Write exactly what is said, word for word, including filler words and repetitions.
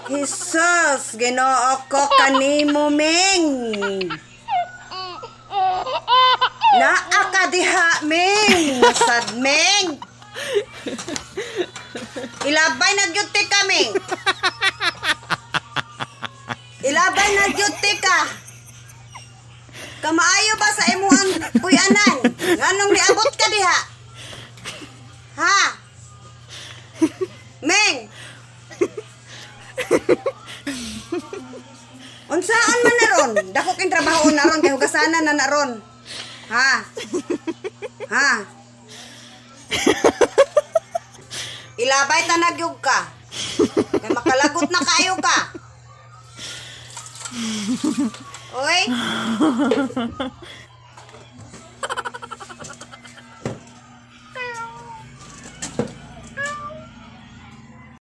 Jesus, Ginoo ko kanimo Ming. Naa ka diha Ming, sad Ming. Ilabay na gyud ti ka Ming. Ilabay na gyud ti ka. Kamaayo ba sa imuhang puy-anan? Nganong niabot ka diha? Ha? Ming. Unsaan man naron? Dako king trabaho naron kay hugasanan na naron. Ha? Ha? Ilabay ta nagyug ka. Kay makalagot na kayo ka. Oy.